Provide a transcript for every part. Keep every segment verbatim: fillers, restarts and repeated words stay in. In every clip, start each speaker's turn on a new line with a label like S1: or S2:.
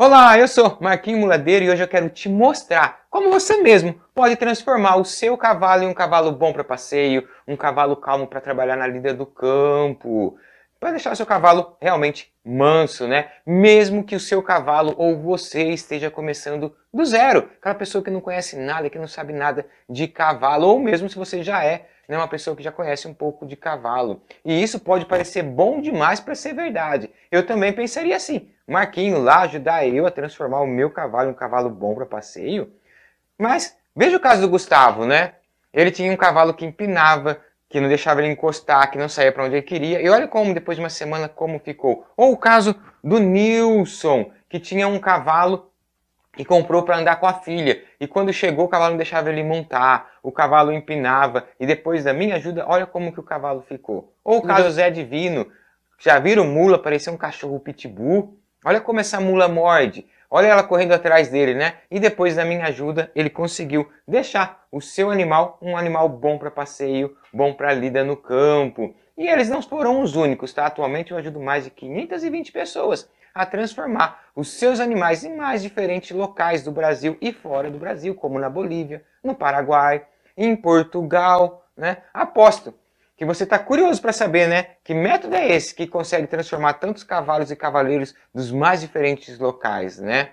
S1: Olá, eu sou Marquinho Muladeiro e hoje eu quero te mostrar como você mesmo pode transformar o seu cavalo em um cavalo bom para passeio, um cavalo calmo para trabalhar na lida do campo, para deixar o seu cavalo realmente manso, né? Mesmo que o seu cavalo ou você esteja começando do zero, aquela pessoa que não conhece nada, que não sabe nada de cavalo, ou mesmo se você já é né, uma pessoa que já conhece um pouco de cavalo. E isso pode parecer bom demais para ser verdade. Eu também pensaria assim, Marquinho lá ajudar eu a transformar o meu cavalo em um cavalo bom para passeio. Mas veja o caso do Gustavo, né? Ele tinha um cavalo que empinava, que não deixava ele encostar, que não saía para onde ele queria. E olha como, depois de uma semana, como ficou. Ou o caso do Nilson, que tinha um cavalo e comprou para andar com a filha. E quando chegou, o cavalo não deixava ele montar, o cavalo empinava. E depois da minha ajuda, olha como que o cavalo ficou. Ou o caso do Zé Divino, já viram mula, parecia um cachorro pitbull. Olha como essa mula morde. Olha ela correndo atrás dele, né? E depois da minha ajuda, ele conseguiu deixar o seu animal um animal bom para passeio, bom para lida no campo. E eles não foram os únicos, tá? Atualmente eu ajudo mais de quinhentas e vinte pessoas a transformar os seus animais em mais diferentes locais do Brasil e fora do Brasil, como na Bolívia, no Paraguai, em Portugal, né? Aposto que você está curioso para saber, né? Que método é esse que consegue transformar tantos cavalos e cavaleiros dos mais diferentes locais, né?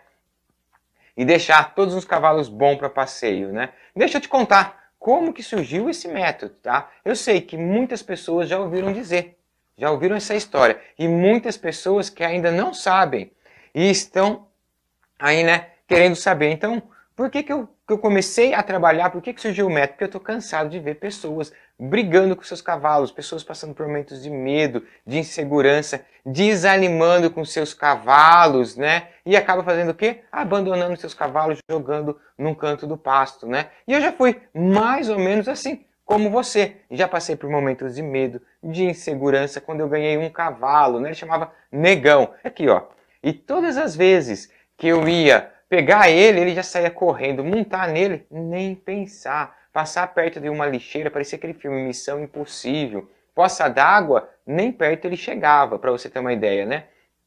S1: E deixar todos os cavalos bons para passeio, né? Deixa eu te contar como que surgiu esse método, tá? Eu sei que muitas pessoas já ouviram dizer, já ouviram essa história, e muitas pessoas que ainda não sabem e estão aí, né, querendo saber. Então, por que que eu, que eu comecei a trabalhar, por que que surgiu o método? Porque eu estou cansado de ver pessoas brigando com seus cavalos, pessoas passando por momentos de medo, de insegurança, desanimando com seus cavalos, né? E acaba fazendo o quê? Abandonando seus cavalos, jogando num canto do pasto, né? E eu já fui mais ou menos assim, como você. Já passei por momentos de medo, de insegurança, quando eu ganhei um cavalo, né? Ele chamava Negão. Aqui, ó. E todas as vezes que eu ia pegar ele, ele já saía correndo, montar nele, nem pensar. Passar perto de uma lixeira, parecia aquele filme Missão Impossível. Poça d'água, nem perto ele chegava, para você ter uma ideia, né?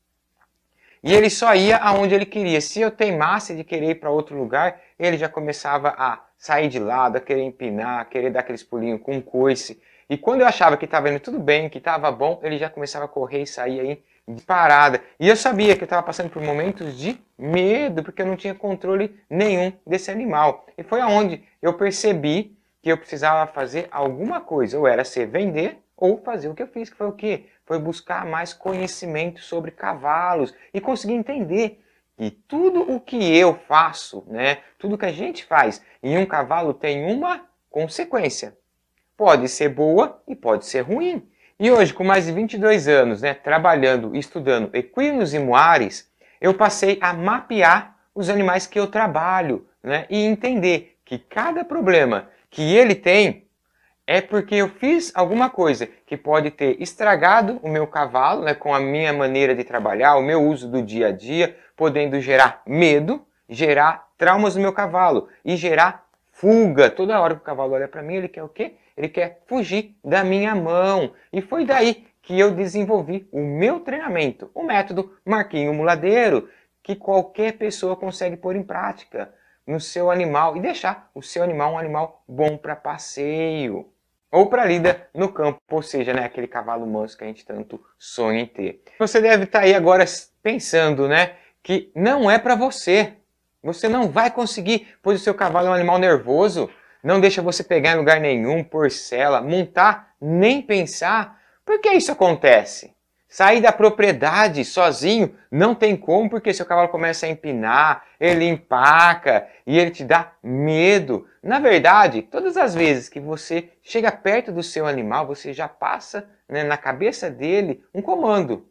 S1: E ele só ia aonde ele queria. Se eu teimasse de querer ir para outro lugar, ele já começava a sair de lado, a querer empinar, a querer dar aqueles pulinhos com coice. E quando eu achava que estava indo tudo bem, que estava bom, ele já começava a correr e sair aí de parada. E eu sabia que eu estava passando por momentos de medo, porque eu não tinha controle nenhum desse animal. E foi aonde eu percebi que eu precisava fazer alguma coisa. Ou era se vender, ou fazer o que eu fiz, que foi o quê? Foi buscar mais conhecimento sobre cavalos e conseguir entender que tudo o que eu faço, né, tudo que a gente faz em um cavalo tem uma consequência. Pode ser boa e pode ser ruim. E hoje, com mais de vinte e dois anos, né, trabalhando e estudando equinos e muares, eu passei a mapear os animais que eu trabalho, né, e entender que cada problema que ele tem é porque eu fiz alguma coisa que pode ter estragado o meu cavalo, né, com a minha maneira de trabalhar, o meu uso do dia a dia, podendo gerar medo, gerar traumas no meu cavalo e gerar fuga. Toda hora que o cavalo olha para mim, ele quer o quê? Ele quer fugir da minha mão. E foi daí que eu desenvolvi o meu treinamento, o método Marquinho Muladeiro, que qualquer pessoa consegue pôr em prática no seu animal e deixar o seu animal um animal bom para passeio ou para lida no campo, ou seja, né, aquele cavalo manso que a gente tanto sonha em ter. Você deve estar aí agora pensando, né, que não é para você. Você não vai conseguir, pois o seu cavalo é um animal nervoso, não deixa você pegar em lugar nenhum, porcela, montar, nem pensar. Por que isso acontece? Sair da propriedade sozinho não tem como, porque seu cavalo começa a empinar, ele empaca e ele te dá medo. Na verdade, todas as vezes que você chega perto do seu animal, você já passa, né, na cabeça dele um comando.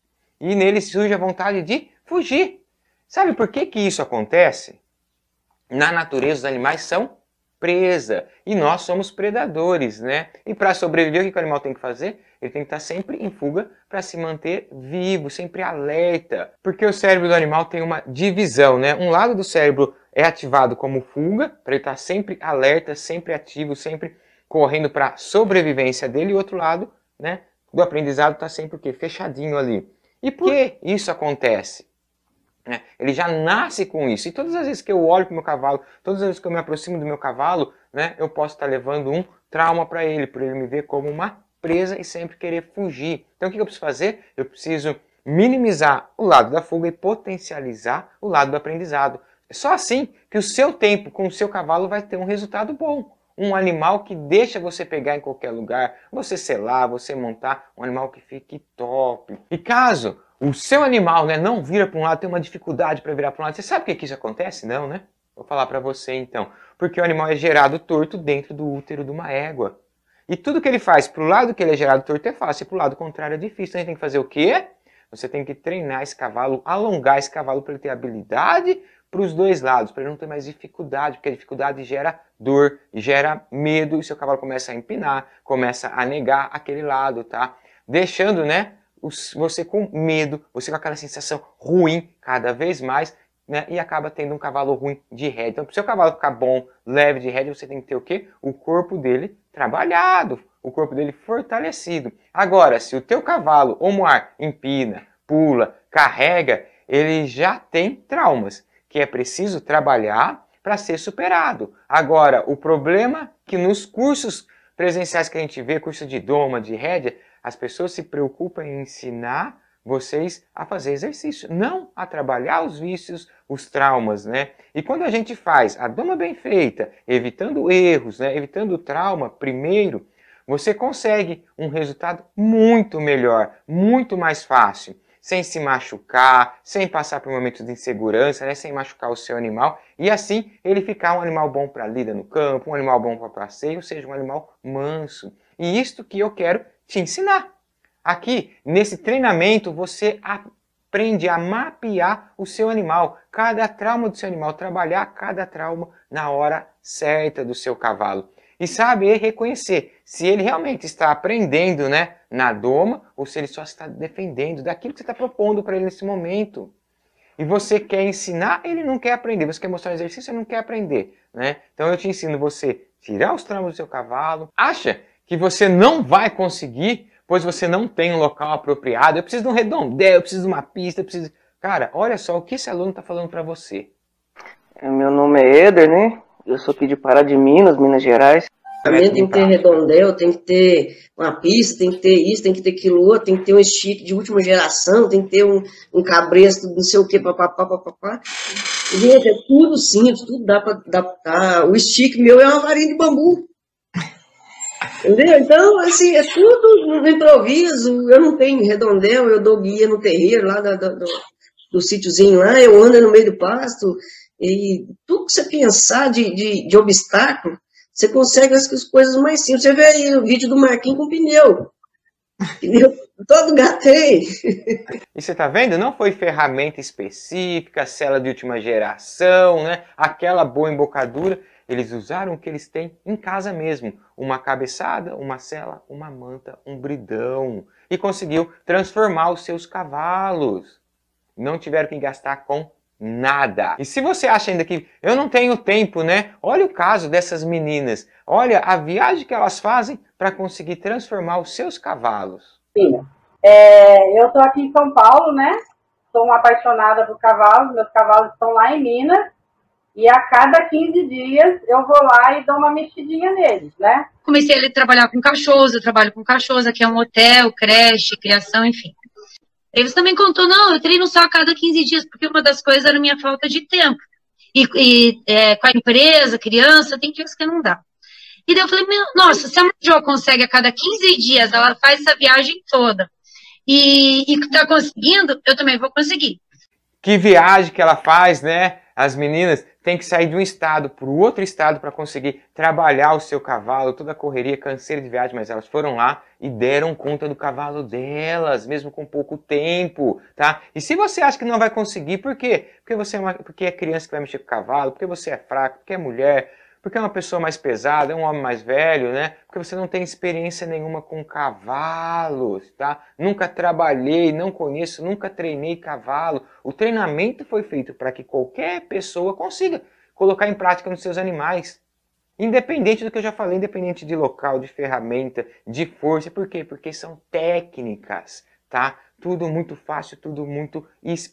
S1: E nele surge a vontade de fugir. Sabe por que que isso acontece? Na natureza, os animais são presa e nós somos predadores, né? E para sobreviver, o que o animal tem que fazer? Ele tem que estar sempre em fuga para se manter vivo, sempre alerta. Porque o cérebro do animal tem uma divisão, né? Um lado do cérebro é ativado como fuga, para ele estar sempre alerta, sempre ativo, sempre correndo para a sobrevivência dele. E o outro lado, né, do aprendizado está sempre o quê? Fechadinho ali. E por que isso acontece? né? Ele já nasce com isso. E todas as vezes que eu olho para o meu cavalo, todas as vezes que eu me aproximo do meu cavalo, né, eu posso estar levando um trauma para ele, por ele me ver como uma presa e sempre querer fugir. Então o que eu preciso fazer? Eu preciso minimizar o lado da fuga e potencializar o lado do aprendizado. É só assim que o seu tempo com o seu cavalo vai ter um resultado bom. Um animal que deixa você pegar em qualquer lugar, você selar, você montar, um animal que fique top. E caso o seu animal, né, não vira para um lado, tem uma dificuldade para virar para um lado, você sabe por que que isso acontece? Não, né? Vou falar para você então. Porque o animal é gerado torto dentro do útero de uma égua. E tudo que ele faz para o lado que ele é gerado torto é fácil, e para o lado contrário é difícil. Então a gente tem que fazer o quê? Você tem que treinar esse cavalo, alongar esse cavalo para ele ter habilidade para os dois lados, para ele não ter mais dificuldade, porque a dificuldade gera dor, gera medo, e seu cavalo começa a empinar, começa a negar aquele lado, tá? Deixando, né, você com medo, você com aquela sensação ruim cada vez mais, né, e acaba tendo um cavalo ruim de rédea. Então, para o seu cavalo ficar bom, leve de rédea, você tem que ter o quê? O corpo dele trabalhado, o corpo dele fortalecido. Agora, se o teu cavalo ou moar empina, pula, carrega, ele já tem traumas que é preciso trabalhar para ser superado. Agora, o problema é que nos cursos presenciais que a gente vê, curso de doma, de rédea, as pessoas se preocupam em ensinar vocês a fazer exercício, não a trabalhar os vícios, os traumas, né? E quando a gente faz a doma bem feita, evitando erros, né, evitando o trauma primeiro, você consegue um resultado muito melhor, muito mais fácil, sem se machucar, sem passar por momentos de insegurança, né, sem machucar o seu animal, e assim ele ficar um animal bom para lida no campo, um animal bom para passeio, ou seja, um animal manso. E isto que eu quero te ensinar. Aqui, nesse treinamento, você aprende a mapear o seu animal, cada trauma do seu animal, trabalhar cada trauma na hora certa do seu cavalo. E saber reconhecer se ele realmente está aprendendo, né, na doma ou se ele só está defendendo daquilo que você está propondo para ele nesse momento. E você quer ensinar, ele não quer aprender. Você quer mostrar um exercício, ele não quer aprender, né? Então eu te ensino você tirar os traumas do seu cavalo. Acha que você não vai conseguir, pois você não tem um local apropriado. Eu preciso de um redondel, eu preciso de uma pista, eu preciso... Cara, olha só o que esse aluno está falando para você.
S2: Meu nome é Éder, né? Eu sou aqui de Pará de Minas, Minas Gerais.
S3: Também tem que ter redondel, tem que ter uma pista, tem que ter isso, tem que ter aquilo outro, tem que ter um stick de última geração, tem que ter um, um cabresto, não sei o que, papapá, papapá. Gente, é tudo simples, tudo dá para adaptar. O stick meu é uma varinha de bambu. Entendeu? Então, assim, é tudo no improviso. Eu não tenho redondel, eu dou guia no terreiro lá do, do, do sítiozinho lá, eu ando no meio do pasto, e tudo que você pensar de, de, de obstáculo, você consegue as coisas mais simples. Você vê aí o vídeo do Marquinhos com pneu. Pneu todo gato tem.
S1: E você tá vendo? Não foi ferramenta específica, cela de última geração, né? Aquela boa embocadura. Eles usaram o que eles têm em casa mesmo. Uma cabeçada, uma sela, uma manta, um bridão. E conseguiu transformar os seus cavalos. Não tiveram que gastar com nada. E se você acha ainda que eu não tenho tempo, né? Olha o caso dessas meninas. Olha a viagem que elas fazem para conseguir transformar os seus cavalos.
S4: É, eu estou aqui em São Paulo, né? Sou uma apaixonada por cavalos. Meus cavalos estão lá em Minas. E a cada quinze dias eu vou lá e dou uma mexidinha neles, né?
S5: Comecei a trabalhar com cachorros. Eu trabalho com cachorros. Aqui é um hotel, creche, criação, enfim. Eles também contou, não, eu treino só a cada quinze dias, porque uma das coisas era a minha falta de tempo. E, e é, com a empresa, criança, tem dias que não dá. E daí eu falei, nossa, se a Jo consegue a cada quinze dias, ela faz essa viagem toda, e, e tá conseguindo, eu também vou conseguir.
S1: Que viagem que ela faz, né? As meninas têm que sair de um estado para o outro estado para conseguir trabalhar o seu cavalo, toda a correria, canseira de viagem, mas elas foram lá e deram conta do cavalo delas, mesmo com pouco tempo, tá? E se você acha que não vai conseguir, por quê? Porque você é, uma, porque é criança que vai mexer com o cavalo, porque você é fraco, porque é mulher, porque é uma pessoa mais pesada, é um homem mais velho, né? Porque você não tem experiência nenhuma com cavalos, tá? Nunca trabalhei, não conheço, nunca treinei cavalo. O treinamento foi feito para que qualquer pessoa consiga colocar em prática nos seus animais. Independente do que eu já falei, independente de local, de ferramenta, de força. Por quê? Porque são técnicas, tá? tudo muito fácil, tudo muito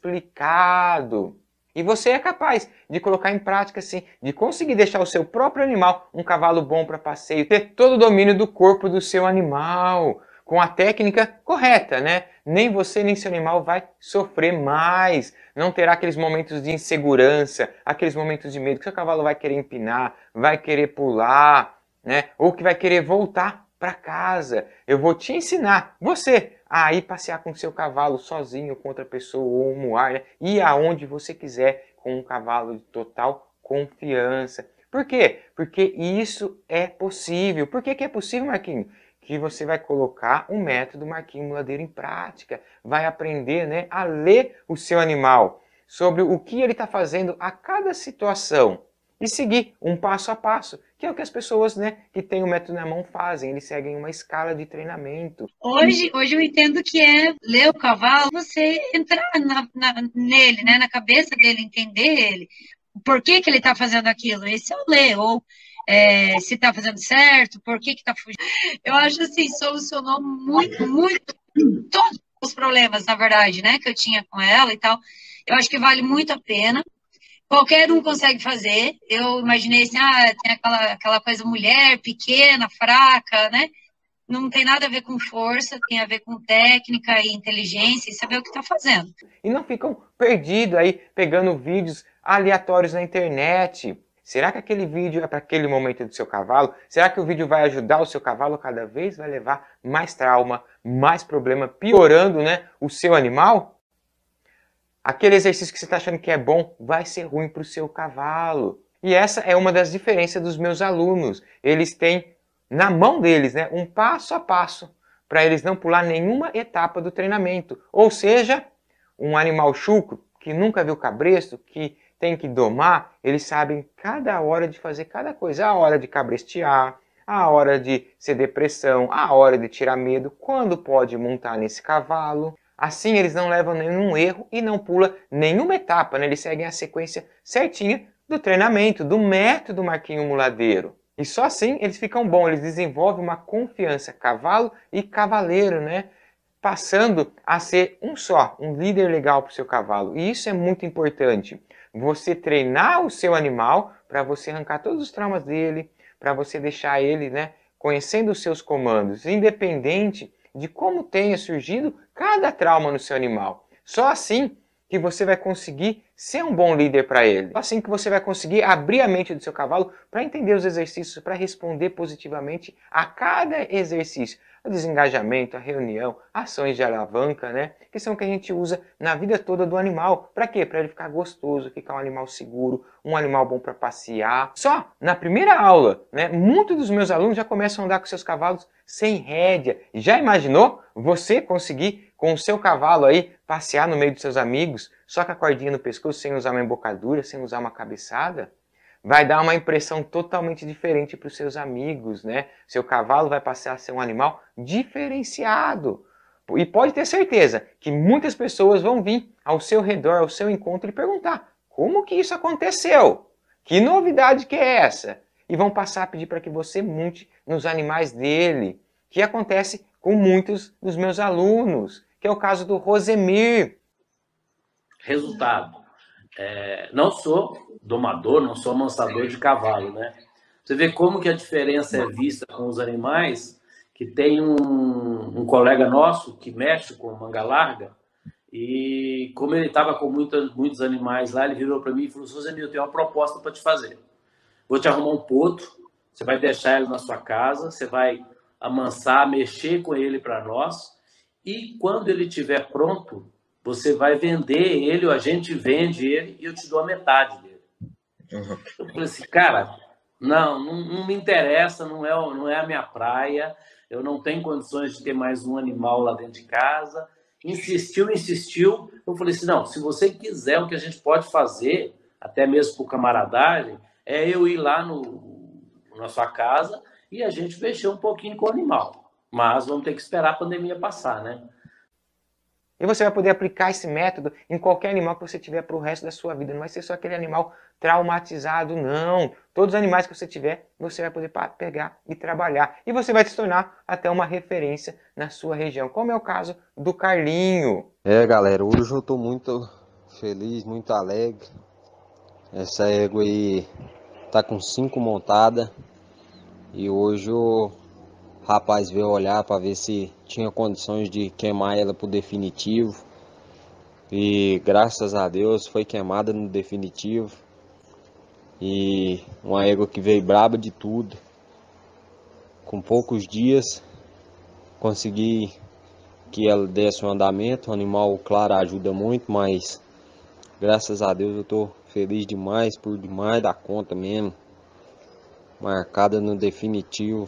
S1: explicado. E você é capaz de colocar em prática, sim, de conseguir deixar o seu próprio animal um cavalo bom para passeio, ter todo o domínio do corpo do seu animal, com a técnica correta, né? Nem você nem seu animal vai sofrer mais, não terá aqueles momentos de insegurança, aqueles momentos de medo que seu cavalo vai querer empinar, vai querer pular, né? Ou que vai querer voltar para casa. Eu vou te ensinar, você, a ir passear com seu cavalo sozinho, com outra pessoa ou um muar, né? Ir aonde você quiser com um cavalo de total confiança. Por quê? Porque isso é possível. Por que que é possível, Marquinhos? Que você vai colocar um método Marquinhos Muladeiro em prática, vai aprender, né, a ler o seu animal, sobre o que ele está fazendo a cada situação e seguir um passo a passo, que é o que as pessoas, né, que têm o método na mão fazem, eles seguem uma escala de treinamento.
S5: Hoje, hoje eu entendo que é ler o cavalo, você entrar na, na, nele, né, na cabeça dele, entender ele, por que que ele está fazendo aquilo, esse é o ler, ou É, se está fazendo certo, por que está fugindo. Eu acho assim, solucionou muito, muito, todos os problemas, na verdade, né, que eu tinha com ela e tal. Eu acho que vale muito a pena. Qualquer um consegue fazer. Eu imaginei assim, ah, tem aquela, aquela coisa mulher, pequena, fraca, né? Não tem nada a ver com força, tem a ver com técnica e inteligência e saber o que está fazendo.
S1: E não ficam perdidos aí, pegando vídeos aleatórios na internet. Será que aquele vídeo é para aquele momento do seu cavalo? Será que o vídeo vai ajudar o seu cavalo? Cada vez vai levar mais trauma, mais problema, piorando, né, o seu animal? Aquele exercício que você está achando que é bom vai ser ruim para o seu cavalo. E essa é uma das diferenças dos meus alunos. Eles têm na mão deles, né, um passo a passo para eles não pular nenhuma etapa do treinamento. Ou seja, um animal chucro que nunca viu cabresto, que tem que domar, eles sabem cada hora de fazer cada coisa. A hora de cabrestear, a hora de ceder pressão, a hora de tirar medo, quando pode montar nesse cavalo. Assim eles não levam nenhum erro e não pula nenhuma etapa, né? Eles seguem a sequência certinha do treinamento, do método Marquinhos Muladeiro. E só assim eles ficam bons, eles desenvolvem uma confiança cavalo e cavaleiro, né? Passando a ser um só, um líder legal para o seu cavalo. E isso é muito importante. Você treinar o seu animal para você arrancar todos os traumas dele, para você deixar ele, né, conhecendo os seus comandos, independente de como tenha surgido cada trauma no seu animal. Só assim que você vai conseguir ser um bom líder para ele. Só assim que você vai conseguir abrir a mente do seu cavalo para entender os exercícios, para responder positivamente a cada exercício. O desengajamento, a reunião, ações de alavanca, né? Que são o que a gente usa na vida toda do animal. Para quê? Para ele ficar gostoso, ficar um animal seguro, um animal bom para passear. Só na primeira aula, né? Muitos dos meus alunos já começam a andar com seus cavalos sem rédea. Já imaginou você conseguir com o seu cavalo aí passear no meio dos seus amigos, só com a cordinha no pescoço, sem usar uma embocadura, sem usar uma cabeçada? Vai dar uma impressão totalmente diferente para os seus amigos, né? Seu cavalo vai passar a ser um animal diferenciado. E pode ter certeza que muitas pessoas vão vir ao seu redor, ao seu encontro e perguntar: como que isso aconteceu? Que novidade que é essa? E vão passar a pedir para que você monte nos animais dele, que acontece com muitos dos meus alunos, que é o caso do Rosemir.
S6: Resultado. É, não sou domador, não sou amansador de cavalo, né? Você vê como que a diferença é vista com os animais, que tem um, um colega nosso que mexe com manga larga, e como ele estava com muitos, muitos animais lá, ele virou para mim e falou: Rosemir, eu tenho uma proposta para te fazer. Vou te arrumar um potro, você vai deixar ele na sua casa, você vai amansar, mexer com ele para nós, e quando ele estiver pronto, você vai vender ele, ou a gente vende ele, e eu te dou a metade dele. Uhum. Eu falei assim, cara, não, não, não me interessa, não é, não é a minha praia, eu não tenho condições de ter mais um animal lá dentro de casa. Insistiu, insistiu. Eu falei assim, não, se você quiser, o que a gente pode fazer, até mesmo por camaradagem, é eu ir lá no, na sua casa e a gente mexer um pouquinho com o animal. Mas vamos ter que esperar a pandemia passar, né?
S1: E você vai poder aplicar esse método em qualquer animal que você tiver para o resto da sua vida. Não vai ser só aquele animal traumatizado, não. Todos os animais que você tiver, você vai poder pegar e trabalhar. E você vai se tornar até uma referência na sua região, como é o caso do Carlinho.
S7: É, galera, hoje eu estou muito feliz, muito alegre. Essa égua aí tá com cinco montadas. E hoje o rapaz veio olhar para ver se tinha condições de queimar ela por definitivo. E graças a Deus foi queimada no definitivo. E uma égua que veio braba de tudo. Com poucos dias consegui que ela desse um andamento. O animal, claro, ajuda muito, mas graças a Deus eu tô feliz demais, por demais da conta mesmo. Marcada no definitivo.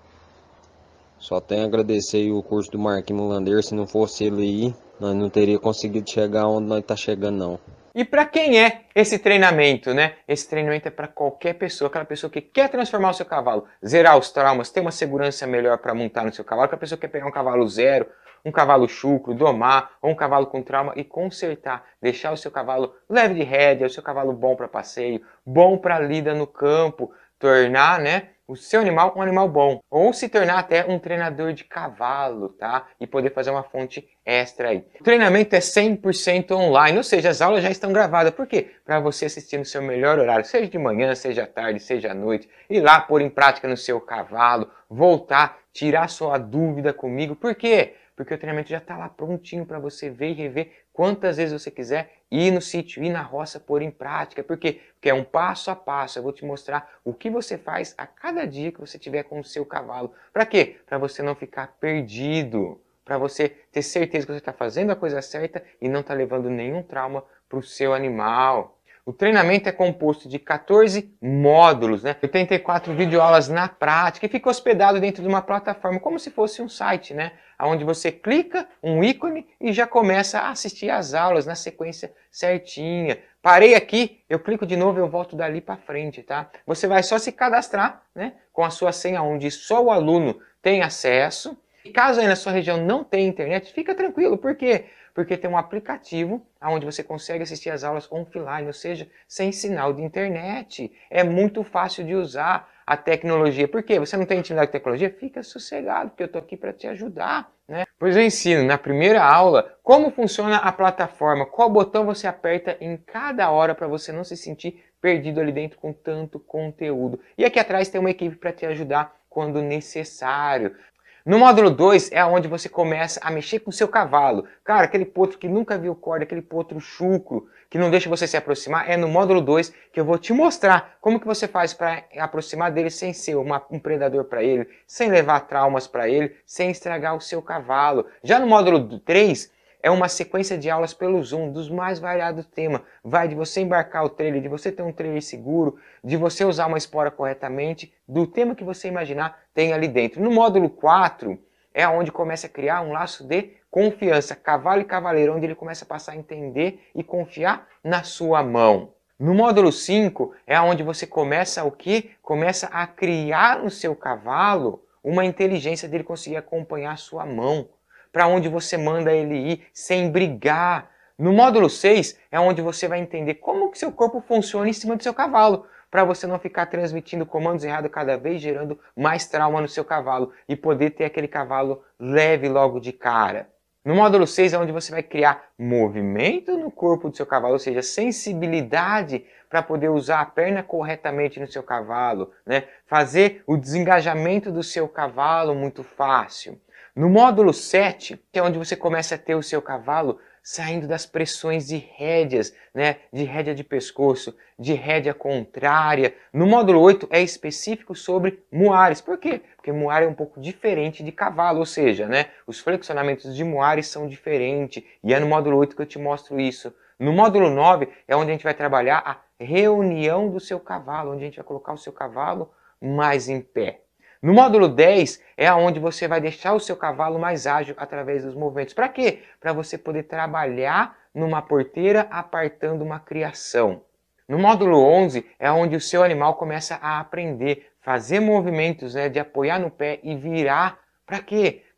S7: Só tenho a agradecer o curso do Marquinhos Mulandeiro. Se não fosse ele aí, nós não teria conseguido chegar onde nós tá chegando, não.
S1: E para quem é esse treinamento, né? Esse treinamento é para qualquer pessoa, aquela pessoa que quer transformar o seu cavalo, zerar os traumas, ter uma segurança melhor para montar no seu cavalo, aquela pessoa que quer pegar um cavalo zero, um cavalo chucro, domar, ou um cavalo com trauma e consertar, deixar o seu cavalo leve de rédea, o seu cavalo bom para passeio, bom para lida no campo, tornar, né, o seu animal um animal bom, ou se tornar até um treinador de cavalo, tá? E poder fazer uma fonte extra aí. O treinamento é cem por cento online, ou seja, as aulas já estão gravadas. Por quê? Para você assistir no seu melhor horário, seja de manhã, seja à tarde, seja à noite, ir lá pôr em prática no seu cavalo, voltar, tirar sua dúvida comigo. Por quê? Porque o treinamento já está lá prontinho para você ver e rever quantas vezes você quiser, ir no sítio, ir na roça, pôr em prática. Por quê? Porque é um passo a passo. Eu vou te mostrar o que você faz a cada dia que você tiver com o seu cavalo. Para quê? Para você não ficar perdido. Para você ter certeza que você está fazendo a coisa certa e não está levando nenhum trauma para o seu animal. O treinamento é composto de quatorze módulos, né? oitenta e quatro videoaulas na prática e fica hospedado dentro de uma plataforma, como se fosse um site, né? Onde você clica um ícone e já começa a assistir as aulas na sequência certinha. Parei aqui, eu clico de novo e eu volto dali para frente, tá? Você vai só se cadastrar, né? Com a sua senha, onde só o aluno tem acesso. E caso aí na sua região não tenha internet, fica tranquilo. Por quê? Porque tem um aplicativo onde você consegue assistir as aulas offline, ou seja, sem sinal de internet. É muito fácil de usar a tecnologia. Por quê? Você não tem intimidade com tecnologia? Fica sossegado, porque eu estou aqui para te ajudar, né? Pois eu ensino na primeira aula como funciona a plataforma, qual botão você aperta em cada hora para você não se sentir perdido ali dentro com tanto conteúdo. E aqui atrás tem uma equipe para te ajudar quando necessário. No módulo dois é onde você começa a mexer com o seu cavalo. Cara, aquele potro que nunca viu corda, aquele potro chucro, que não deixa você se aproximar, é no módulo dois que eu vou te mostrar como que você faz para aproximar dele sem ser uma, um predador para ele, sem levar traumas para ele, sem estragar o seu cavalo. Já no módulo três é uma sequência de aulas pelo Zoom, dos mais variados temas. Vai de você embarcar o trailer, de você ter um trailer seguro, de você usar uma espora corretamente, do tema que você imaginar tem ali dentro. No módulo quatro é onde começa a criar um laço de confiança, cavalo e cavaleiro, onde ele começa a passar a entender e confiar na sua mão. No módulo cinco é onde você começa o quê? Começa a criar no seu cavalo uma inteligência dele conseguir acompanhar a sua mão, para onde você manda ele ir sem brigar. No módulo seis é onde você vai entender como que seu corpo funciona em cima do seu cavalo, para você não ficar transmitindo comandos errados cada vez, gerando mais trauma no seu cavalo e poder ter aquele cavalo leve logo de cara. No módulo seis é onde você vai criar movimento no corpo do seu cavalo, ou seja, sensibilidade para poder usar a perna corretamente no seu cavalo, né? Fazer o desengajamento do seu cavalo muito fácil. No módulo sete, que é onde você começa a ter o seu cavalo saindo das pressões de rédeas, né? De rédea de pescoço, de rédea contrária. No módulo oito é específico sobre muares. Por quê? Porque muar é um pouco diferente de cavalo, ou seja, né? Os flexionamentos de muares são diferentes. E é no módulo oito que eu te mostro isso. No módulo nove é onde a gente vai trabalhar a reunião do seu cavalo, onde a gente vai colocar o seu cavalo mais em pé. No módulo dez é onde você vai deixar o seu cavalo mais ágil através dos movimentos. Para quê? Para você poder trabalhar numa porteira apartando uma criação. No módulo onze é onde o seu animal começa a aprender, fazer movimentos, né, de apoiar no pé e virar. Para quê?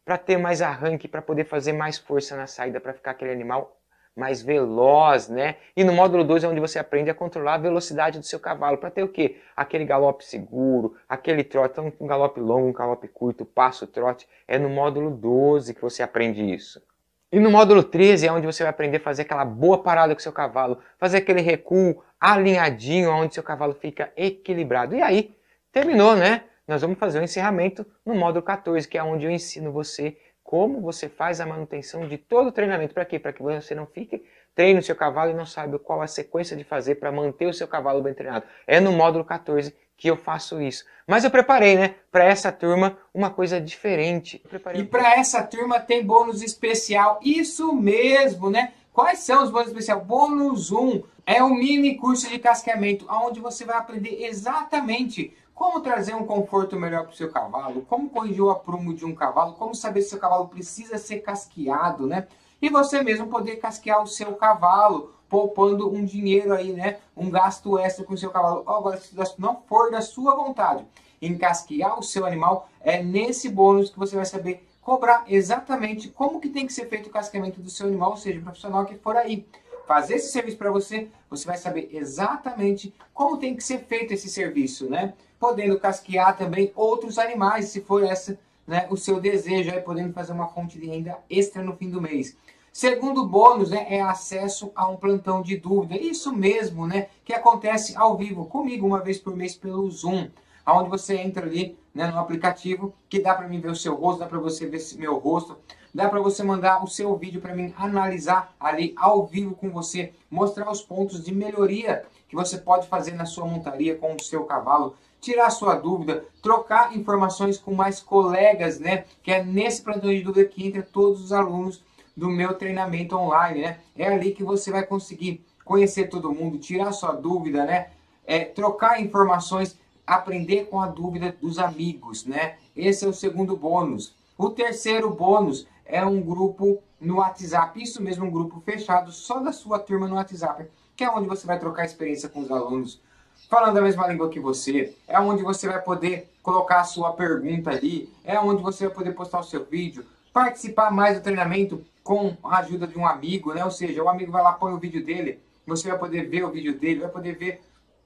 S1: para ter mais arranque, para poder fazer mais força na saída, para ficar aquele animal mais veloz, né? E no módulo dois é onde você aprende a controlar a velocidade do seu cavalo, para ter o quê? Aquele galope seguro, aquele trote, então, um galope longo, um galope curto, passo, trote. É no módulo doze que você aprende isso. E no módulo treze é onde você vai aprender a fazer aquela boa parada com o seu cavalo, fazer aquele recuo alinhadinho, onde seu cavalo fica equilibrado. E aí, terminou, né? Nós vamos fazer o encerramento no módulo quatorze, que é onde eu ensino você como você faz a manutenção de todo o treinamento. Para quê? Para que você não fique, treine o seu cavalo e não saiba qual a sequência de fazer para manter o seu cavalo bem treinado. É no módulo quatorze que eu faço isso. Mas eu preparei, né, para essa turma uma coisa diferente.
S8: E para essa turma tem bônus especial. Isso mesmo, né? Quais são os bônus especiais? Bônus um é um mini curso de casqueamento, onde você vai aprender exatamente como trazer um conforto melhor para o seu cavalo, como corrigir o aprumo de um cavalo, como saber se o seu cavalo precisa ser casqueado, né? E você mesmo poder casquear o seu cavalo, poupando um dinheiro aí, né? Um gasto extra com o seu cavalo. Agora, se não for da sua vontade em casquear o seu animal, é nesse bônus que você vai saber cobrar exatamente como que tem que ser feito o casqueamento do seu animal, ou seja, o profissional que for aí fazer esse serviço para você, você vai saber exatamente como tem que ser feito esse serviço, né? Podendo casquear também outros animais, se for essa, né, o seu desejo, aí podendo fazer uma fonte de renda extra no fim do mês. Segundo bônus, né, é acesso a um plantão de dúvida. Isso mesmo, né, que acontece ao vivo comigo uma vez por mês pelo Zoom, onde você entra ali, né, no aplicativo, que dá para mim ver o seu rosto, dá para você ver meu rosto, dá para você mandar o seu vídeo para mim analisar ali ao vivo com você, mostrar os pontos de melhoria que você pode fazer na sua montaria com o seu cavalo, tirar sua dúvida, trocar informações com mais colegas, né? Que é nesse plantão de dúvida que entra todos os alunos do meu treinamento online, né? É ali que você vai conseguir conhecer todo mundo, tirar sua dúvida, né? É, trocar informações, aprender com a dúvida dos amigos, né? Esse é o segundo bônus. O terceiro bônus é um grupo no WhatsApp, isso mesmo, um grupo fechado só da sua turma no WhatsApp, que é onde você vai trocar experiência com os alunos, falando a mesma língua que você, é onde você vai poder colocar a sua pergunta ali, é onde você vai poder postar o seu vídeo, participar mais do treinamento com a ajuda de um amigo, né? Ou seja, o amigo vai lá, põe o vídeo dele, você vai poder ver o vídeo dele, vai poder ver,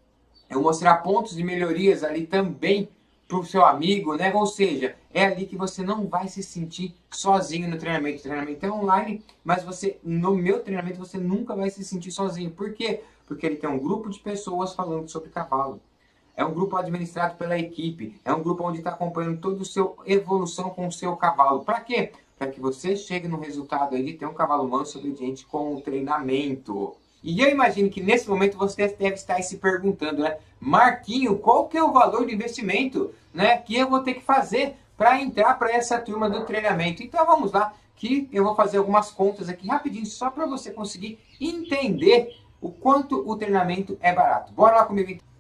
S8: eu mostrar pontos de melhorias ali também para o seu amigo, né? Ou seja, é ali que você não vai se sentir sozinho no treinamento. O treinamento é online, mas você, no meu treinamento, você nunca vai se sentir sozinho. Por quê? Porque ele tem um grupo de pessoas falando sobre cavalo. É um grupo administrado pela equipe. É um grupo onde está acompanhando toda a sua evolução com o seu cavalo. Para quê? Para que você chegue no resultado aí de ter um cavalo manso e obediente com o treinamento. E eu imagino que nesse momento você deve estar se perguntando, né? Marquinho, qual que é o valor de investimento, né, que eu vou ter que fazer para entrar para essa turma do treinamento? Então vamos lá, que eu vou fazer algumas contas aqui rapidinho, só para você conseguir entender o quanto o treinamento é barato. Bora lá comigo então.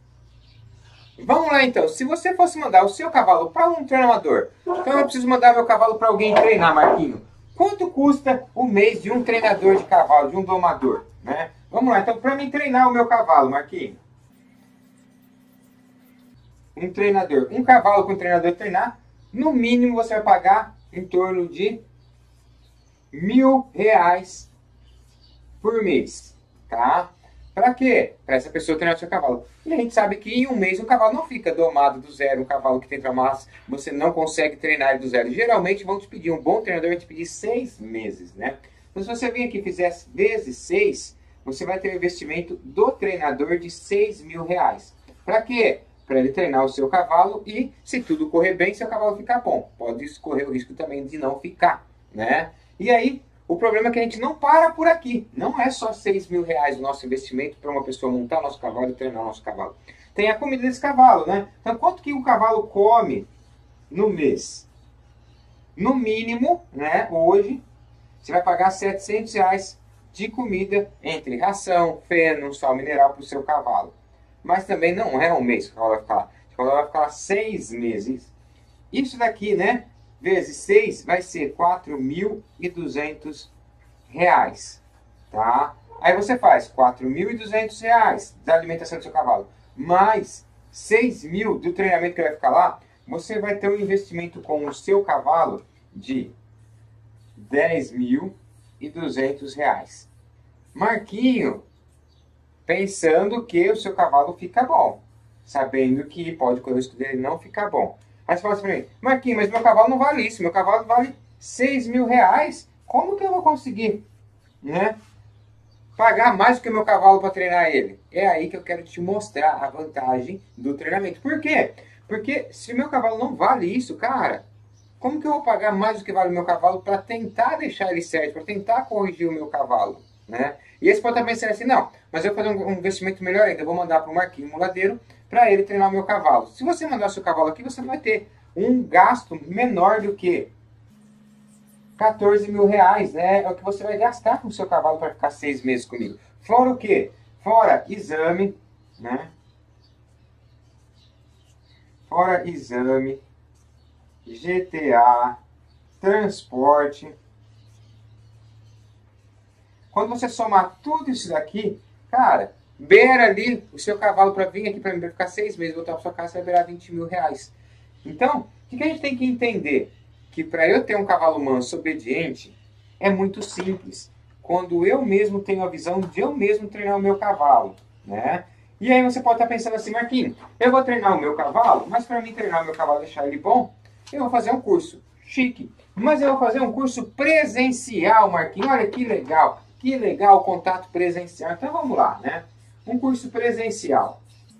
S8: Vamos lá então, se você fosse mandar o seu cavalo para um treinador, então eu preciso mandar meu cavalo para alguém treinar, Marquinho. Quanto custa o mês de um treinador de cavalo, de um domador, né? Vamos lá, então para mim treinar o meu cavalo, Marquinho. Um treinador, um cavalo com um treinador treinar, no mínimo você vai pagar em torno de mil reais por mês, tá? Para quê? Para essa pessoa treinar o seu cavalo. E a gente sabe que em um mês um cavalo não fica domado do zero, um cavalo que tem traumas, você não consegue treinar ele do zero. Geralmente vão te pedir, um bom treinador vai te pedir seis meses, né? Então se você vir aqui e fizer vezes seis, você vai ter um investimento do treinador de seis mil reais. Para quê? Para ele treinar o seu cavalo e, se tudo correr bem, seu cavalo ficar bom. Pode correr o risco também de não ficar, né? E aí, o problema é que a gente não para por aqui. Não é só seis mil reais o nosso investimento para uma pessoa montar o nosso cavalo e treinar o nosso cavalo. Tem a comida desse cavalo, né? Então, quanto que o cavalo come no mês? No mínimo, né, hoje, você vai pagar setecentos reais de comida entre ração, feno, sal mineral para o seu cavalo. Mas também não é um mês que o cavalo vai ficar lá. O cavalo vai ficar lá seis meses. Isso daqui, né, vezes seis, vai ser quatro mil e duzentos reais, tá? Aí você faz quatro mil e duzentos reais da alimentação do seu cavalo, mais seis mil do treinamento que ele vai ficar lá, você vai ter um investimento com o seu cavalo de dez mil e duzentos reais. Marquinho, pensando que o seu cavalo fica bom, sabendo que pode correr o risco dele não ficar bom. Aí você fala assim pra mim, Marquinho, mas meu cavalo não vale isso, meu cavalo vale seis mil reais. Como que eu vou conseguir, né, pagar mais do que o meu cavalo para treinar ele? É aí que eu quero te mostrar a vantagem do treinamento. Por quê? Porque se o meu cavalo não vale isso, cara, como que eu vou pagar mais do que vale o meu cavalo para tentar deixar ele certo, para tentar corrigir o meu cavalo, né? E esse pode estar pensando assim, não, mas eu vou fazer um investimento melhor ainda, eu vou mandar para o Marquinho Muladeiro para ele treinar o meu cavalo. Se você mandar o seu cavalo aqui, você vai ter um gasto menor do que quatorze mil reais, né? É o que você vai gastar com o seu cavalo para ficar seis meses comigo. Fora o quê? Fora exame, né? Fora exame, G T A, transporte. Quando você somar tudo isso daqui, cara, beira ali o seu cavalo para vir aqui para mim, para ficar seis meses, voltar para sua casa, você vai beirar vinte mil reais. Então, o que, que a gente tem que entender? Que para eu ter um cavalo manso obediente, é muito simples. Quando eu mesmo tenho a visão de eu mesmo treinar o meu cavalo, né? E aí você pode estar pensando assim, Marquinhos, eu vou treinar o meu cavalo, mas para mim treinar o meu cavalo e deixar ele bom, eu vou fazer um curso chique. Mas eu vou fazer um curso presencial, Marquinhos. Olha que legal, que legal o contato presencial. Então vamos lá, né? Um curso presencial.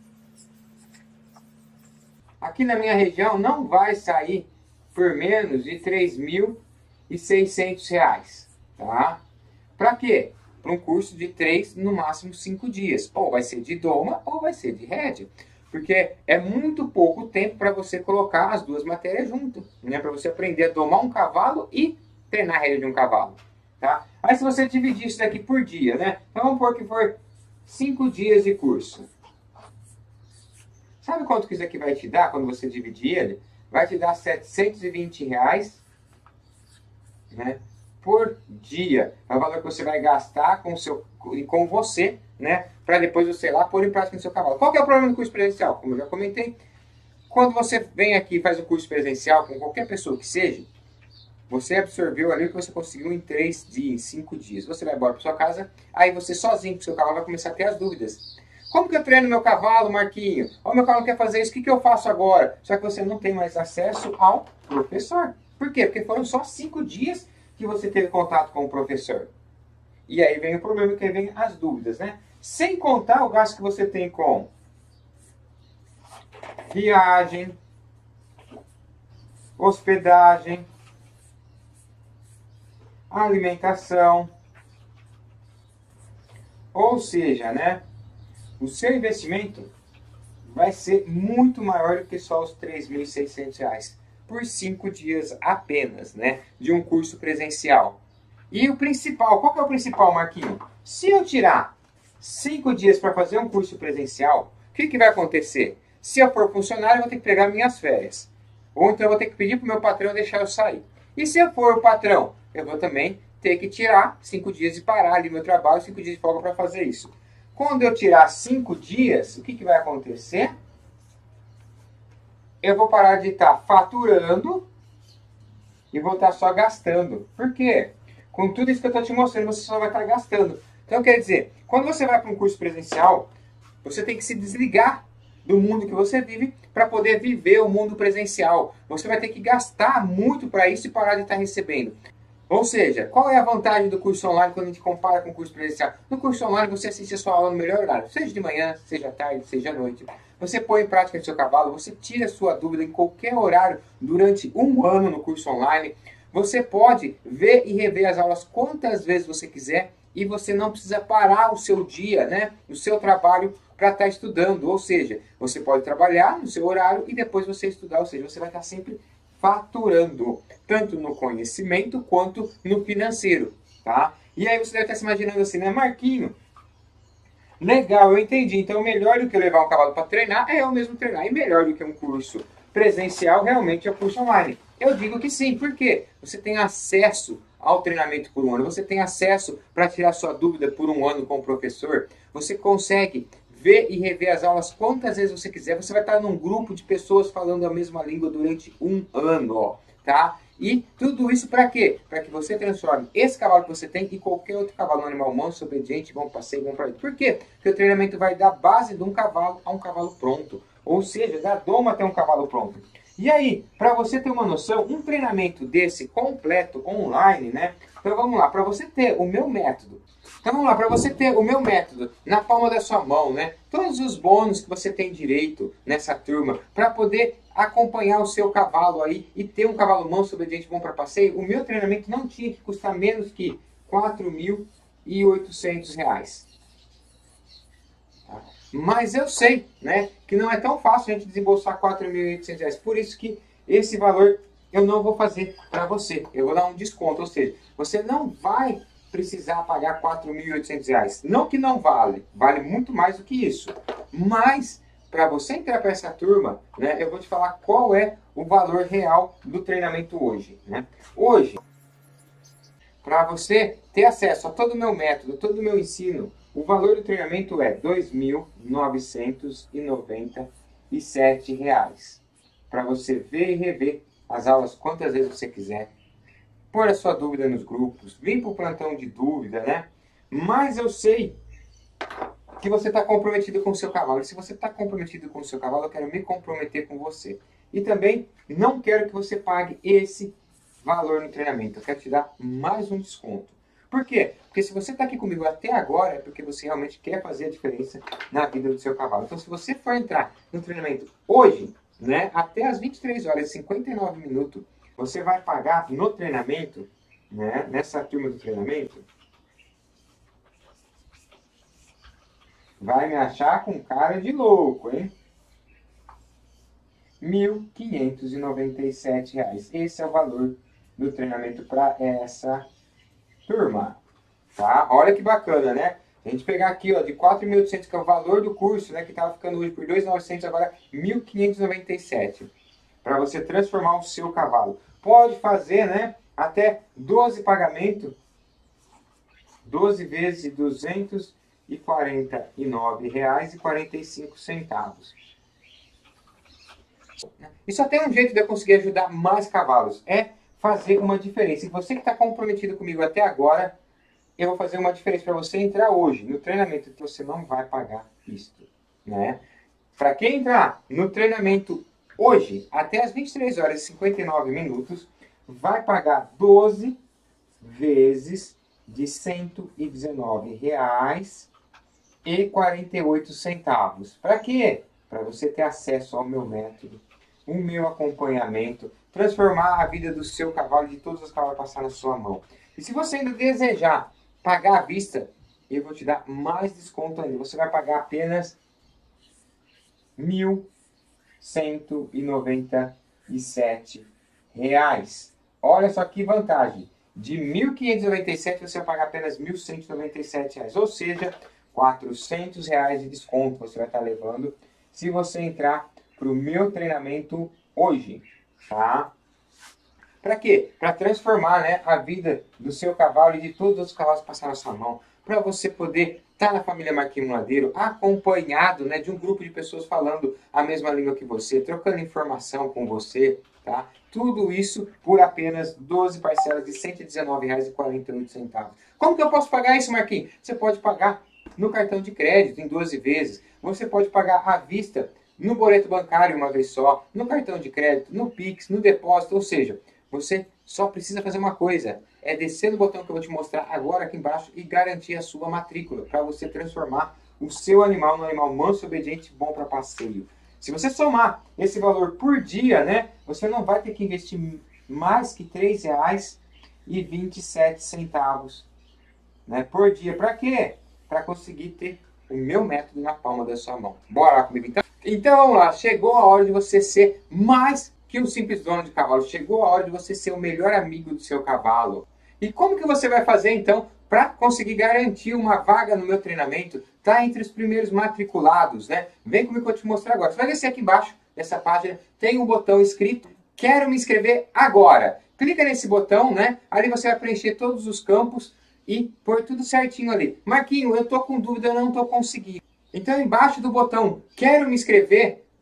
S8: Aqui na minha região não vai sair por menos de três mil e seiscentos reais, tá? Para quê? Para um curso de três, no máximo cinco dias. Ou vai ser de doma ou vai ser de rédea. Porque é muito pouco tempo para você colocar as duas matérias junto, né? Para você aprender a domar um cavalo e treinar a rédea de um cavalo, tá? Aí se você dividir isso daqui por dia, né? Então vamos pôr que for cinco dias de curso. Sabe quanto que isso aqui vai te dar quando você dividir ele? Vai te dar setecentos e vinte reais, né, por dia. É o valor que você vai gastar com, seu, com você, né, para depois você ir lá pôr em prática no seu cavalo. Qual que é o problema do curso presencial? Como eu já comentei, quando você vem aqui e faz o curso presencial com qualquer pessoa que seja, você absorveu ali o que você conseguiu em três dias, em cinco dias. Você vai embora para sua casa, aí você sozinho com o seu cavalo vai começar a ter as dúvidas. Como que eu treino meu cavalo, Marquinho? Ó, meu cavalo quer fazer isso, o que, que eu faço agora? Só que você não tem mais acesso ao professor. Por quê? Porque foram só cinco dias que você teve contato com o professor. E aí vem o problema, que vem as dúvidas, né? Sem contar o gasto que você tem com viagem, hospedagem, alimentação. Ou seja, né? O seu investimento vai ser muito maior do que só os três mil e seiscentos reais por cinco dias apenas, né, de um curso presencial. E o principal, qual que é o principal, Marquinho? Se eu tirar cinco dias para fazer um curso presencial, o que, que vai acontecer? Se eu for funcionário, eu vou ter que pegar minhas férias. Ou então eu vou ter que pedir para o meu patrão deixar eu sair. E se eu for o patrão, eu vou também ter que tirar cinco dias e parar ali meu trabalho, cinco dias de folga para fazer isso. Quando eu tirar cinco dias, o que, que vai acontecer? Eu vou parar de estar faturando e vou estar só gastando. Por quê? Com tudo isso que eu estou te mostrando, você só vai estar gastando. Então, quer dizer, quando você vai para um curso presencial, você tem que se desligar do mundo que você vive para poder viver o mundo presencial. Você vai ter que gastar muito para isso e parar de estar recebendo. Ou seja, qual é a vantagem do curso online quando a gente compara com o curso presencial? No curso online você assiste a sua aula no melhor horário, seja de manhã, seja à tarde, seja à noite. Você põe em prática no seu cavalo, você tira a sua dúvida em qualquer horário durante um ano no curso online. Você pode ver e rever as aulas quantas vezes você quiser e você não precisa parar o seu dia, né, o seu trabalho para estar estudando. Ou seja, você pode trabalhar no seu horário e depois você estudar, ou seja, você vai estar sempre faturando, tanto no conhecimento quanto no financeiro, tá? E aí você deve estar se imaginando assim, né, Marquinho? Legal, eu entendi. Então, melhor do que levar um cavalo para treinar é eu mesmo treinar. E melhor do que um curso presencial, realmente é o curso online. Eu digo que sim, porque você tem acesso ao treinamento por um ano, você tem acesso para tirar sua dúvida por um ano com o professor, você consegue ver e rever as aulas quantas vezes você quiser, você vai estar num grupo de pessoas falando a mesma língua durante um ano, ó, tá? E tudo isso para quê? Para que você transforme esse cavalo que você tem em qualquer outro cavalo, um animal manso, obediente, bom passeio, bom para ele. Por quê? Porque o treinamento vai da base de um cavalo a um cavalo pronto. Ou seja, da doma até um cavalo pronto. E aí, para você ter uma noção, um treinamento desse completo online, né? Então vamos lá, para você ter o meu método. Então vamos lá, para você ter o meu método na palma da sua mão, né? Todos os bônus que você tem direito nessa turma, para poder acompanhar o seu cavalo aí e ter um cavalo manso, obediente, bom para passeio, o meu treinamento não tinha que custar menos que quatro mil e oitocentos reais. Tá? Mas eu sei, né, que não é tão fácil a gente desembolsar quatro mil e oitocentos reais. Por isso que esse valor eu não vou fazer para você. Eu vou dar um desconto, ou seja, você não vai precisar pagar quatro mil e oitocentos reais. Não que não vale, vale muito mais do que isso. Mas, para você entrar para essa turma, né, eu vou te falar qual é o valor real do treinamento hoje. Né? Hoje, para você ter acesso a todo o meu método, todo o meu ensino, o valor do treinamento é dois mil novecentos e noventa e sete reais. Para você ver e rever as aulas quantas vezes você quiser. Pôr a sua dúvida nos grupos, vem para o plantão de dúvida, né? Mas eu sei que você está comprometido com o seu cavalo. E se você está comprometido com o seu cavalo, eu quero me comprometer com você. E também não quero que você pague esse valor no treinamento. Eu quero te dar mais um desconto. Por quê? Porque se você está aqui comigo até agora, é porque você realmente quer fazer a diferença na vida do seu cavalo. Então, se você for entrar no treinamento hoje, né, até as vinte e três horas e cinquenta e nove minutos, você vai pagar no treinamento, né, nessa turma do treinamento, vai me achar com cara de louco, hein? mil quinhentos e noventa e sete reais. Esse é o valor do treinamento para essa turma, tá? Olha que bacana, né? A gente pegar aqui, ó, de quatro mil e oitocentos, que é o valor do curso, né, que estava ficando hoje por dois mil e novecentos, agora mil quinhentos e noventa e sete. Para você transformar o seu cavalo. Pode fazer, né, até doze pagamentos, doze vezes duzentos e quarenta e nove reais e quarenta e cinco centavos. E só tem um jeito de eu conseguir ajudar mais cavalos, é fazer uma diferença. E você que está comprometido comigo até agora, eu vou fazer uma diferença para você entrar hoje no treinamento, que você não vai pagar isto, né? Para quem entrar no treinamento hoje, até as vinte e três horas e cinquenta e nove minutos, vai pagar doze vezes de cento e dezenove reais e quarenta e oito centavos. Para quê? Para você ter acesso ao meu método, o meu acompanhamento, transformar a vida do seu cavalo e de todos os cavalos passar na sua mão. E se você ainda desejar pagar à vista, eu vou te dar mais desconto ainda. Você vai pagar apenas mil cento e noventa e sete reais. Olha só que vantagem. De mil quinhentos e noventa e sete você vai pagar apenas mil cento e noventa e sete reais. Ou seja, quatrocentos reais de desconto você vai estar levando se você entrar para o meu treinamento hoje, tá? Para quê? Para transformar, né, a vida do seu cavalo e de todos os cavalos que passaram na sua mão. Para você poder estar na família Marquinhos Muladeiro, acompanhado, né, de um grupo de pessoas falando a mesma língua que você, trocando informação com você, tá? Tudo isso por apenas doze parcelas de cento e dezenove reais e quarenta e oito centavos. Como que eu posso pagar isso, Marquinhos? Você pode pagar no cartão de crédito em doze vezes. Você pode pagar à vista no boleto bancário uma vez só, no cartão de crédito, no Pix, no depósito, ou seja, você só precisa fazer uma coisa, é descer no botão que eu vou te mostrar agora aqui embaixo e garantir a sua matrícula, para você transformar o seu animal num animal manso, obediente e bom para passeio. Se você somar esse valor por dia, né, você não vai ter que investir mais que três reais e vinte e sete centavos, né, por dia. Para quê? Para conseguir ter o meu método na palma da sua mão. Bora lá comigo então? Então vamos lá, chegou a hora de você ser mais que um simples dono de cavalo. Chegou a hora de você ser o melhor amigo do seu cavalo. E como que você vai fazer então para conseguir garantir uma vaga no meu treinamento? Tá entre os primeiros matriculados, né? Vem comigo que eu vou te mostrar agora. Você vai descer aqui embaixo dessa página, tem um botão escrito Quero me inscrever agora. Clica nesse botão, né? Ali você vai preencher todos os campos e pôr tudo certinho ali. Marquinho, eu tô com dúvida, eu não tô conseguindo. Então embaixo do botão Quero me inscrever,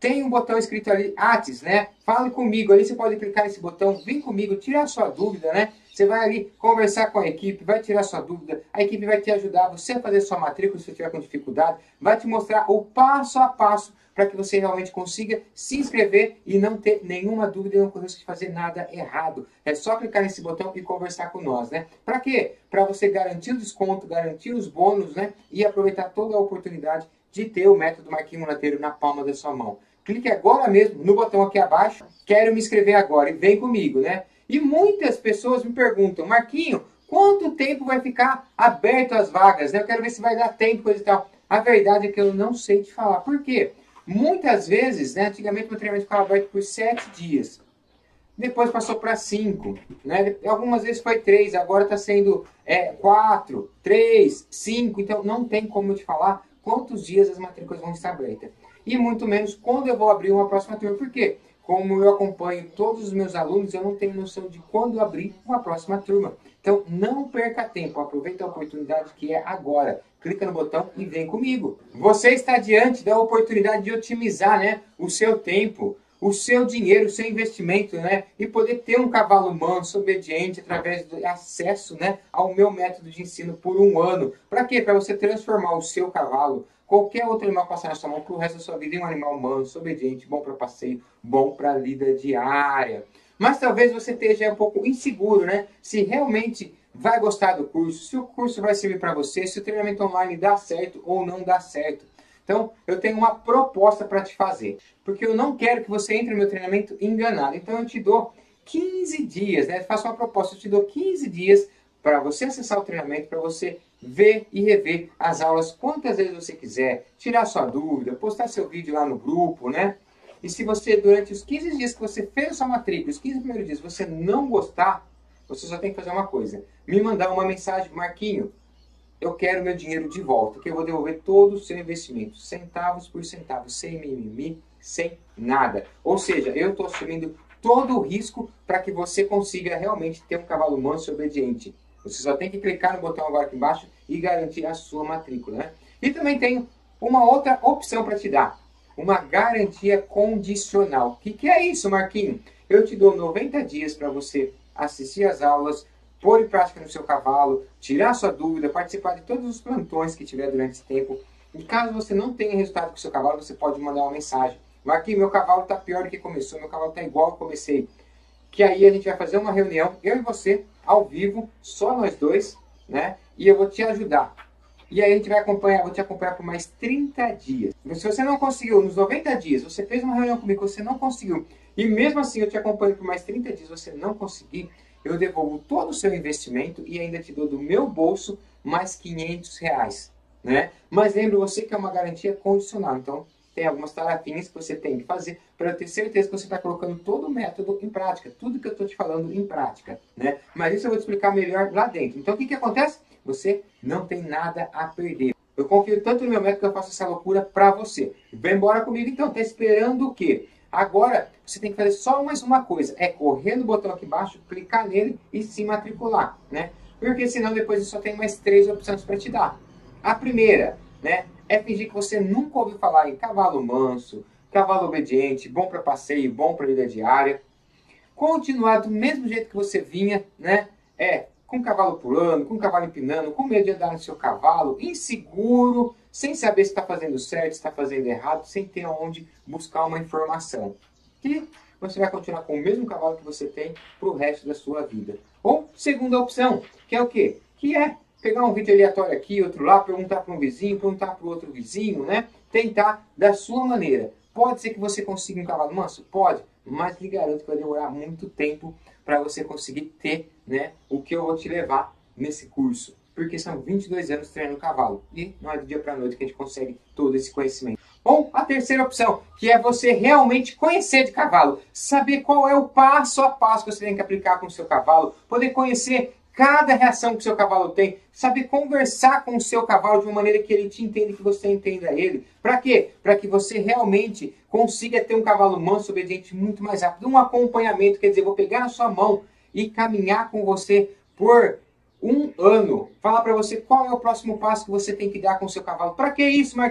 S8: tem um botão escrito ali, Whats, né? Fale comigo, ali você pode clicar nesse botão, vem comigo, tirar a sua dúvida, né? Você vai ali conversar com a equipe, vai tirar sua dúvida, a equipe vai te ajudar, você a fazer sua matrícula se você tiver com dificuldade, vai te mostrar o passo a passo para que você realmente consiga se inscrever e não ter nenhuma dúvida e não correr de fazer nada errado. É só clicar nesse botão e conversar com nós, né? Para quê? Para você garantir o desconto, garantir os bônus, né? E aproveitar toda a oportunidade de ter o método Marquinhos Mulateiro na palma da sua mão. Clique agora mesmo no botão aqui abaixo, quero me inscrever agora e vem comigo, né? E muitas pessoas me perguntam, Marquinho, quanto tempo vai ficar aberto as vagas, né? Eu quero ver se vai dar tempo, coisa e tal. A verdade é que eu não sei te falar. Por quê? Muitas vezes, né, antigamente o treinamento ficava aberto por sete dias. Depois passou para cinco, né? Algumas vezes foi três, agora está sendo é, quatro, três, cinco. Então não tem como eu te falar quantos dias as matrículas vão estar abertas. E muito menos quando eu vou abrir uma próxima turma. Por quê? Como eu acompanho todos os meus alunos, eu não tenho noção de quando abrir uma próxima turma. Então não perca tempo, aproveita a oportunidade que é agora. Clica no botão e vem comigo. Você está diante da oportunidade de otimizar, né, o seu tempo, o seu dinheiro, o seu investimento, né, e poder ter um cavalo manso, obediente, através do acesso, né, ao meu método de ensino por um ano. Para quê? Para você transformar o seu cavalo, qualquer outro animal passar na sua mão para o resto da sua vida em um animal manso, obediente, bom para passeio, bom para a lida diária. Mas talvez você esteja um pouco inseguro, né? Se realmente vai gostar do curso, se o curso vai servir para você, se o treinamento online dá certo ou não dá certo. Então, eu tenho uma proposta para te fazer. Porque eu não quero que você entre no meu treinamento enganado. Então, eu te dou quinze dias, né? Faço uma proposta, eu te dou quinze dias para você acessar o treinamento, para você ver e rever as aulas quantas vezes você quiser, tirar sua dúvida, postar seu vídeo lá no grupo, né? E se você, durante os quinze dias que você fez a sua matrícula, os quinze primeiros dias, você não gostar, você só tem que fazer uma coisa. Me mandar uma mensagem, Marquinho, eu quero meu dinheiro de volta, que eu vou devolver todo o seu investimento, centavos por centavos, sem mimimi, sem nada. Ou seja, eu estou assumindo todo o risco para que você consiga realmente ter um cavalo manso e obediente. Você só tem que clicar no botão agora aqui embaixo e garantir a sua matrícula, né? E também tenho uma outra opção para te dar. Uma garantia condicional. O que, que é isso, Marquinho? Eu te dou noventa dias para você assistir às aulas, pôr em prática no seu cavalo, tirar sua dúvida, participar de todos os plantões que tiver durante esse tempo. E caso você não tenha resultado com o seu cavalo, você pode mandar uma mensagem. Marquinho, meu cavalo está pior do que começou, meu cavalo está igual que comecei. Que aí a gente vai fazer uma reunião, eu e você, ao vivo, só nós dois, né? E eu vou te ajudar. E aí a gente vai acompanhar, vou te acompanhar por mais trinta dias. Se você não conseguiu, nos noventa dias, você fez uma reunião comigo, você não conseguiu, e mesmo assim eu te acompanho por mais trinta dias, você não conseguir, eu devolvo todo o seu investimento e ainda te dou do meu bolso mais quinhentos reais, né? Mas lembre você que é uma garantia condicional, então tem algumas tarefinhas que você tem que fazer para eu ter certeza que você está colocando todo o método em prática, tudo que eu estou te falando em prática, né? Mas isso eu vou te explicar melhor lá dentro. Então o que que acontece? Você não tem nada a perder. Eu confio tanto no meu método que eu faço essa loucura para você. Vem embora comigo então, tá esperando o quê? Agora você tem que fazer só mais uma coisa, é correr no botão aqui embaixo, clicar nele e se matricular, né? Porque senão depois eu só tenho mais três opções para te dar. A primeira, né, é fingir que você nunca ouviu falar em cavalo manso, cavalo obediente, bom para passeio, bom para vida diária. Continuar do mesmo jeito que você vinha, né? É, com o cavalo pulando, com o cavalo empinando, com medo de andar no seu cavalo, inseguro, sem saber se está fazendo certo, se está fazendo errado, sem ter onde buscar uma informação. E você vai continuar com o mesmo cavalo que você tem para o resto da sua vida. Ou, segunda opção, que é o quê? Que é pegar um vídeo aleatório aqui, outro lá, perguntar para um vizinho, perguntar para o outro vizinho, né? Tentar da sua maneira. Pode ser que você consiga um cavalo manso? Pode, mas lhe garanto que vai demorar muito tempo para você conseguir ter, né, o que eu vou te levar nesse curso. Porque são vinte e dois anos treinando cavalo. E não é do dia para a noite que a gente consegue todo esse conhecimento. Ou a terceira opção, que é você realmente conhecer de cavalo. Saber qual é o passo a passo que você tem que aplicar com o seu cavalo. Poder conhecer cada reação que o seu cavalo tem, saber conversar com o seu cavalo de uma maneira que ele te entenda e que você entenda ele. Para quê? Para que você realmente consiga ter um cavalo manso, obediente muito mais rápido. Um acompanhamento, quer dizer, vou pegar na sua mão e caminhar com você por um ano. Falar para você qual é o próximo passo que você tem que dar com o seu cavalo. Para que isso, Marquinho?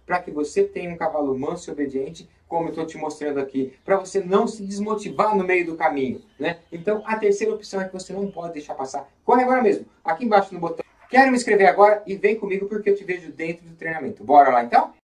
S8: para que você tenha um cavalo manso e obediente, como eu estou te mostrando aqui, para você não se desmotivar no meio do caminho, né? Então, a terceira opção é que você não pode deixar passar. Corre agora mesmo, aqui embaixo no botão. Quero me inscrever agora e vem comigo porque eu te vejo dentro do treinamento. Bora lá então?